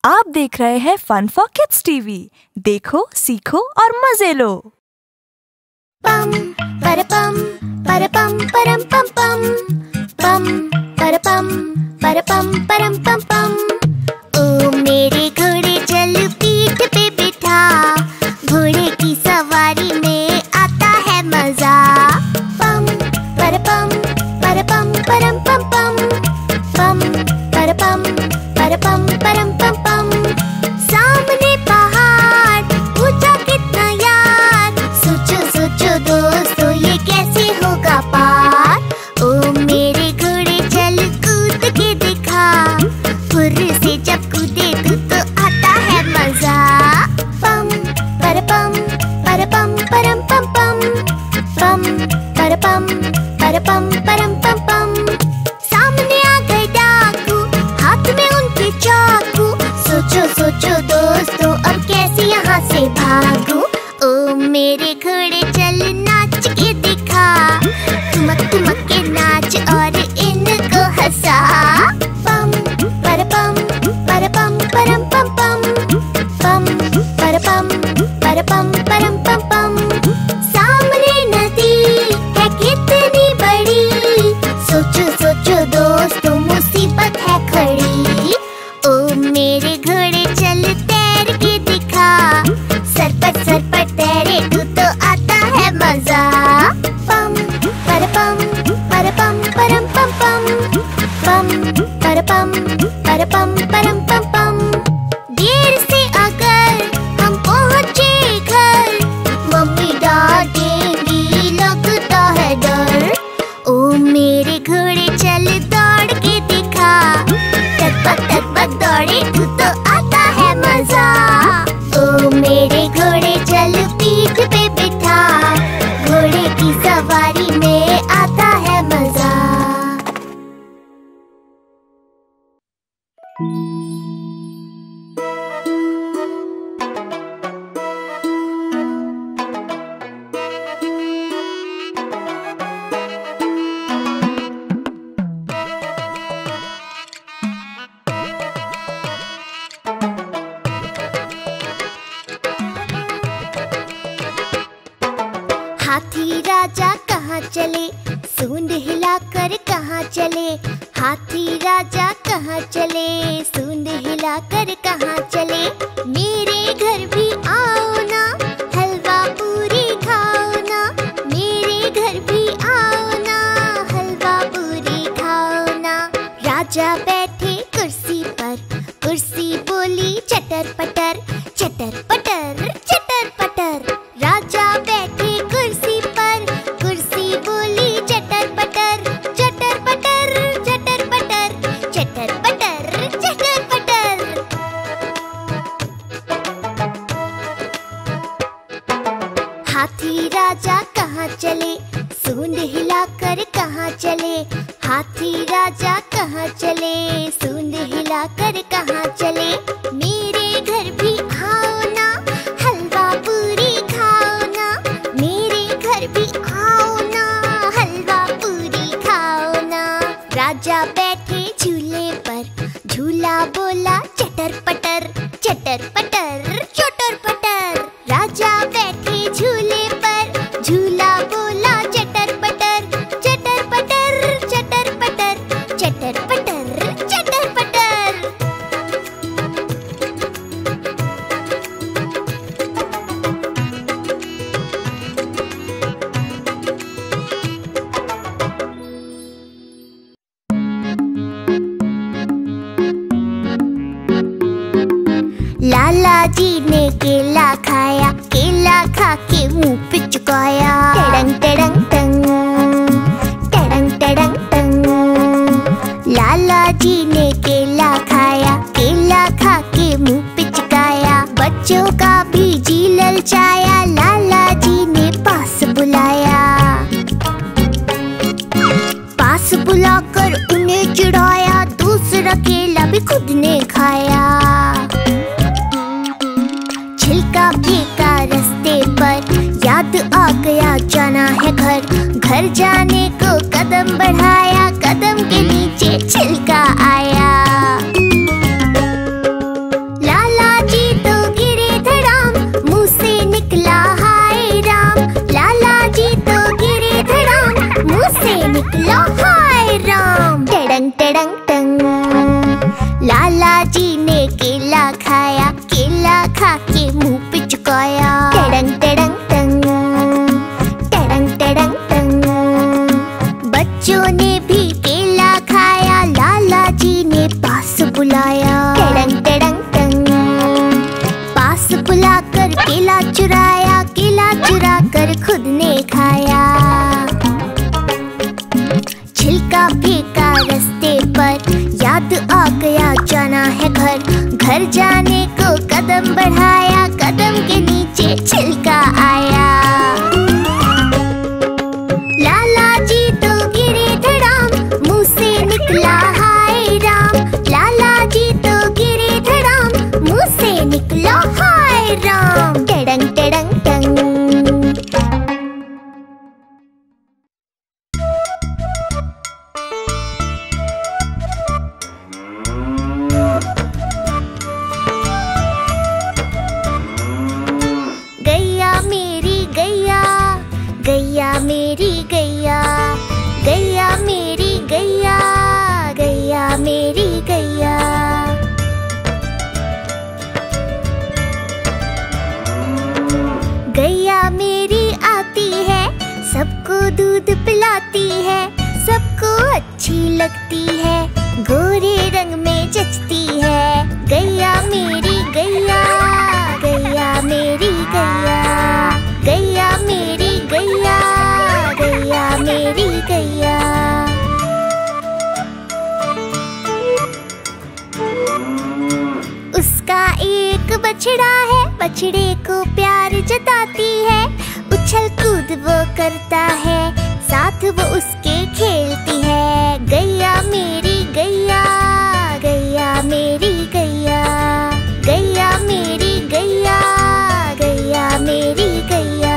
आप देख रहे हैं फन फॉर किड्स टीवी। देखो, सीखो और मजे लो। पम परपम परपम परम पम पम पम परपम परपम परम पम पम। ओ मेरे घोड़े चल पीठ पे बिठा, घोड़े की सवारी में आता है मजा। पम परपम परपम परम पम पम पम परपम परपम परम पम पम। सामने पहाड़ ऊंचा कितना यार, सोचो सोचो दोस्तों ये कैसे होगा पार। ओ मेरे घोड़े चल कूद के दिखा, फुर्र से जब कूदे तो आता है मजा। पम परपम परपम परम पम पम पम परपम परपम परम पम पम। सामने आ गए डाकू, हाथ में उनके चाकू, सोचो सोचो दोस्तों अब कैसे यहाँ से भागूं। ओ मेरे घोड़े चल नाच के दिखा, ठुमक ठुमक के नाच और इनको हंसा। पम परपम परपम परम पम पम पम परपम परपम परम पम पम। सामने नदी है कितनी बड़ी, सोचो सोचो दोस्तों मुसीबत है खड़ी। ओ मेरे घोड़े चल तैर के दिखा, सर पर तैरे तो आता है मजा। पम परपम परपम परम पम पम पम परपम परपम परम पम पम। देर से अगर हम पहुँचे घर, मम्मी डांटेंगी लगता है डर। ओ मेरे घोड़े चल दौड़ के दिखा, टक दौड़े तो आता है मजा। ओ मेरे घोड़े चल पीठ पे बिठा, घोड़े की सवारी में आता है मजा। हाथी राजा कहाँ चले, सूंड हिलाकर कहाँ चले। हाथी राजा कहाँ चले, सूंड हिलाकर कहाँ चले। मेरे घर भी आओ ना, हलवा पूरी खाओ ना। मेरे घर भी आओ ना, हलवा पूरी खाओ ना। राजा बैठे कुर्सी पर, कुर्सी बोली चटर पटर चटर पटर चटर पटर। राजा बैठे कुर्सी पर, कुर्सी बोली चटर पटर चटर पटर चटर पटर चटर पटर चटर पटर। हाथी राजा कहाँ चले, सूंड हिलाकर कहाँ चले। हाथी राजा कहाँ चले, सूंड हिलाकर कहाँ चले। मेरे घर भी आओ ना, हलवा पूरी खाओ ना। मेरे घर भी आओ ना, हलवा पूरी खाओ ना। राजा बैठे झूले पर, झूला बोला चटर पटर चटर पटर चटर पटर। राजा बैठे झूले पर, झूला बोला चटर पटर चटर पटर चटर पटर चटर पटर चटर पटर। लाला जी ने केला खाया, केला खा के मुंह पे चुकाया। टड़ंग टड़ंग टंग टड़ंग टड़ंग टंग। लाला जी ने केला खाया, केला खा के मुंह पे चुकाया। बच्चों का भी जी ललचाया, लाला जी ने पास बुलाया। पास बुलाकर उन्हें चिढ़ाया, दूसरा केला भी खुद ने खाया। छिलका फेंका रास्ते पर, याद आ गया जाना है घर। घर जाने को कदम बढ़ाया, कदम के नीचे छिलका आया। ने केला खाया, केला खा के मुंह पे चुकाया। टडंग टडंग टंग, टडंग टडंग टंग। बच्चों ने भी केला खाया, लाला जी ने पास बुलाया। टडंग टडंग टंग, पास बुलाकर केला चुराया, केला चुरा कर खुद ने खाया। छिलका फेंका रास्ते पर, याद आ गया जाना है घर। घर जाने को कदम बढ़ाया, कदम के नीचे छिलका आया। लाला जी तो गिरे धड़ाम, मुंह से निकला हाय राम। लाला जी तो गिरे धड़ाम, मुंह से निकला हाय राम। टडंग टडंग टंग। गैया मेरी गैया, गैया मेरी गैया, गैया मेरी गैया, गैया मेरी गैया। गैया मेरी आती है, सबको दूध पिलाती है, सबको अच्छी लगती है, गोरे रंग में जचती है। गैया मेरी गैया, गैया मेरी गैया, गैया मेरी गैया, गैया मेरी गैया। उसका एक बछड़ा है, बछड़े को प्यार जताती है, उछल कूद वो करता है, साथ वो उसके खेलती है। गैया मेरी गैया, गैया मेरी गैया, गैया मेरी गैया, गैया मेरी गैया।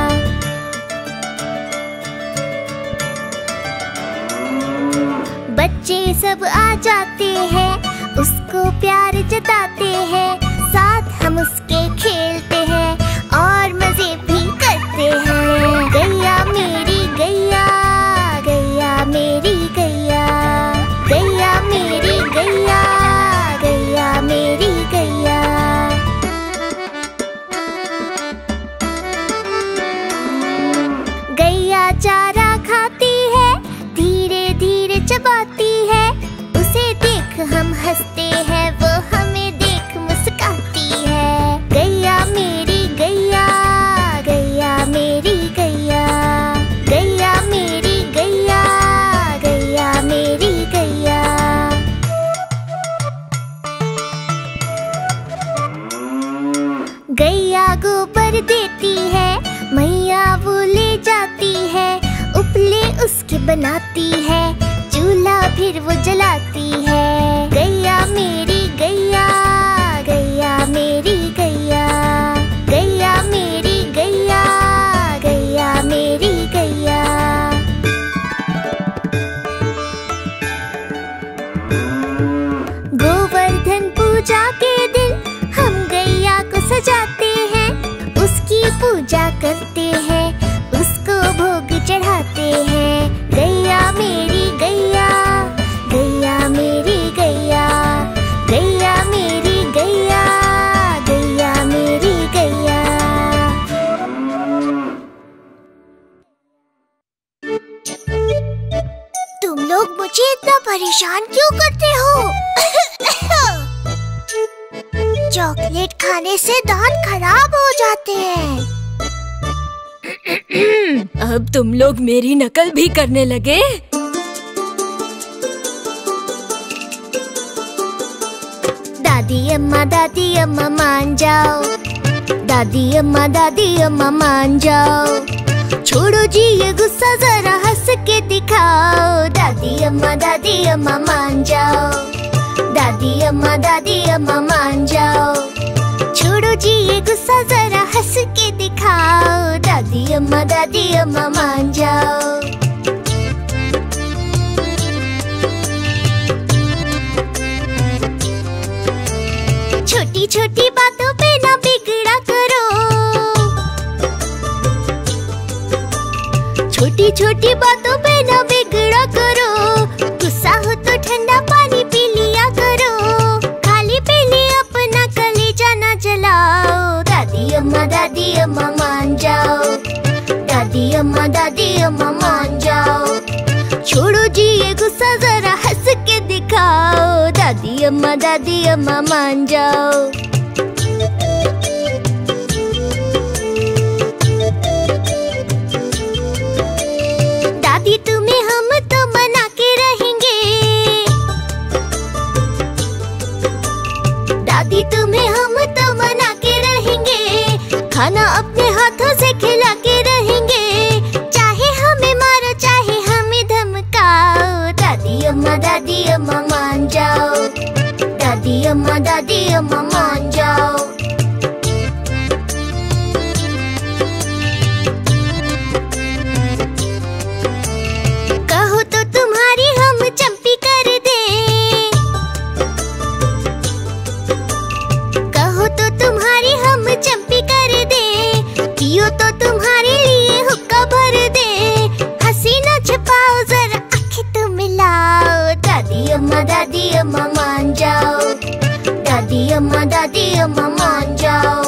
बच्चे सब आ जाते हैं, उसको प्यार जताते हैं, साथ हम उसके खेलते हैं और मजे भी करते हैं। गैया मेरी गैया, गैया मेरी गैया, गैया मेरी गैया, गैया मेरी गैया। गैया चारा खाती है, धीरे धीरे चबाती है, उसे देख हम हंसते हैं, वो हमें देख मुस्काती है। गैया मेरी गैया, गैया मेरी गैया, गैया मेरी गैया, गैया मेरी गैया। गैया गोबर देती है, मैया वो ले जाती है, उपले उसके बनाती है, चूल्हा फिर वो जलाती है। गैया मेरी गैया, गैया मेरी गैया, गैया मेरी गैया, गैया मेरी गैया। गोवर्धन पूजा के दिन हम गैया को सजाते हैं, उसकी पूजा करते हैं, उसको भोग चढ़ाते हैं। गैया मेरी गैया, गैया मेरी गैया, गैया मेरी गैया, गैया मेरी गैया। तुम लोग मुझे इतना परेशान क्यों करते हो? चॉकलेट खाने से दांत खराब हो जाते हैं। अब तुम लोग मेरी नकल भी करने लगे? दादी अम्मा मान जाओ, दादी अम्मा मान जाओ, छोड़ो जी ये गुस्सा जरा हंस के दिखाओ। दादी अम्मा मान जाओ, दादी अम्मा मान जाओ, छोड़ो जी ये गुस्सा जरा हंस के दिखाओ। दादी अम्मा मान जाओ। छोटी छोटी बातों पे ना बिगड़ा करो, छोटी छोटी बातों पे ना बिगड़ा करो, गुस्सा हो तो ठंडा पानी पी लिया करो, खाली पीली छोड़ो जी ये गुस्सा, जरा हंस के दिखाओ। दादी अम्मा मान जाओ। दादी तुम्हें हम तो मना के रहेंगे, दादी तुम्हें हम तो मना के रहेंगे। खाना अपने हाथों से खिला के रहेंगे, चाहे हमें मारो चाहे हमें धमकाओ। दादी अम्मा मान जाओ। दादी अम्मा मान जाओ। कहो तो तुम्हारी हम चंपी कर दें, कहो तो तुम्हारी हम चंपी कर दें। पियो तो तुम्हारे लिए हुक्का भर दें। हंसी न छुपाओ, जरा आँखें तो मिलाओ। दादी अम्मा मान जाओ। दादी अम्मा मान जाओ।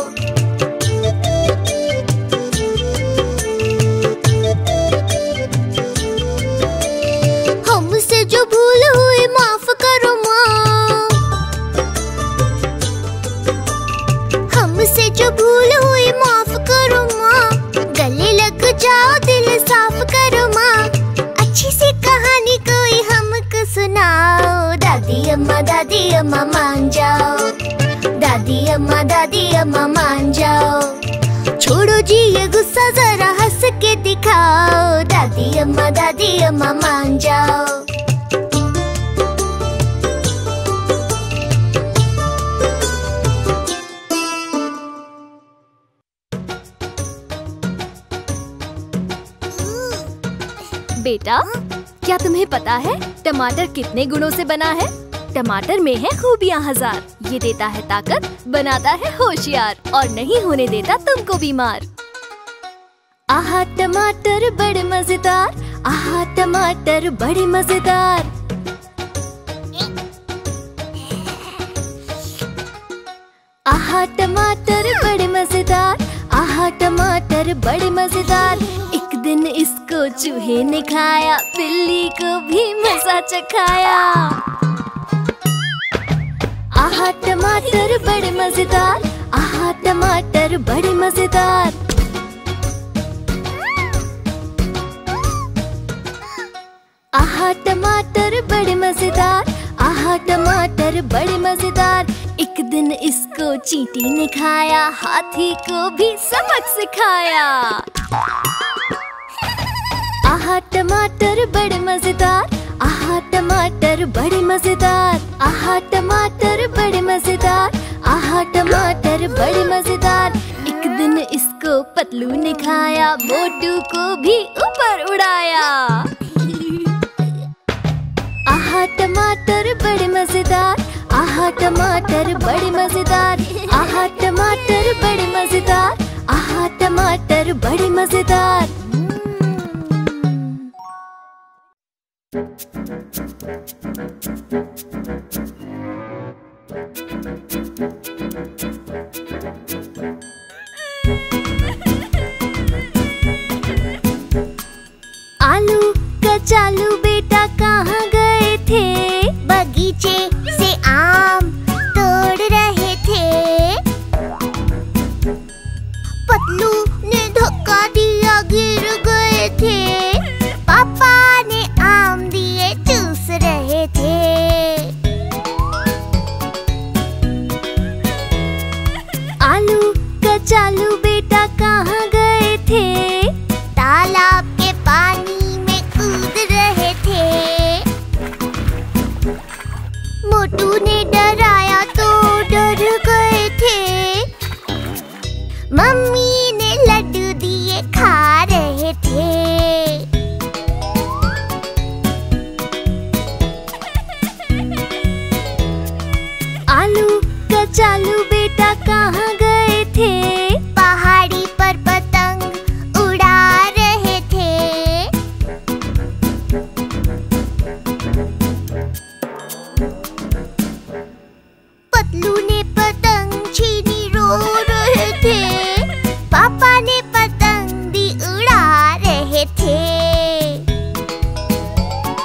हमसे जो भूल हुई माफ करो माँ, हमसे जो भूल हुई माफ करो माँ। गले लग जाओ, दिल साफ करो माँ। अच्छी सी कहानी कोई हमको सुनाओ। दादी अम्मा मान जाओ। दादी अम्मा मान जाओ। छोड़ो जी ये गुस्सा, जरा हंस के दिखाओ। दादी अम्मा मान जाओ। बेटा, क्या तुम्हें पता है टमाटर कितने गुणों से बना है? टमाटर में है खूबियाँ हजार। ये देता है ताकत, बनाता है होशियार और नहीं होने देता तुमको बीमार। आहा टमाटर बड़े मजेदार, आहा टमाटर बड़े मजेदार। आहा टमाटर बड़े मजेदार, आहा टमाटर बड़े मजेदार। एक दिन इसको चूहे ने खाया, बिल्ली को भी मजा चखाया। आहा टमाटर बड़े मजेदार, आहा टमाटर बड़े मजेदार। आहा टमाटर बड़े मजेदार, आहा टमाटर बड़े मजेदार। एक दिन इसको चींटी ने खाया, हाथी को भी सबक सिखाया। आहा टमाटर बड़े मजेदार, आहा टमाटर बड़े मजेदार। आहा टमाटर बड़े मजेदार, आहा टमाटर बड़े मजेदार। एक दिन इसको पतलू ने खाया, मोटू को भी ऊपर उड़ाया। आहा टमाटर बड़े मजेदार, आहा टमाटर बड़े मजेदार। आहा टमाटर बड़े मजेदार, आहा टमाटर बड़े मजेदार। आलू कचालू बेटा कहाँ गए थे? बगीचे से आम तोड़ रहे थे। पतलू ने धक्का दिया, गिर गए थे। पापा ने आम दिए, चूस रहे थे। आलू कचालू बेटा कहाँ गए थे? तालाब के पानी में कूद रहे थे। मोटू ने डराया तो डर गए थे। मम्मी ने लड्डू दिए, खा रहे थे। आलू कचालू बेटा कहाँ गए थे? पहाड़ी पर पतंग उड़ा रहे थे। पतलू ने पतंग छीनी, रो रहे थे। पापा ने पतंग भी उड़ा रहे थे।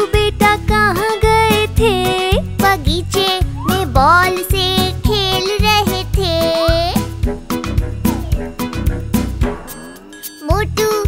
बेटा कहाँ गए थे? बगीचे में बॉल से खेल रहे थे। मोटू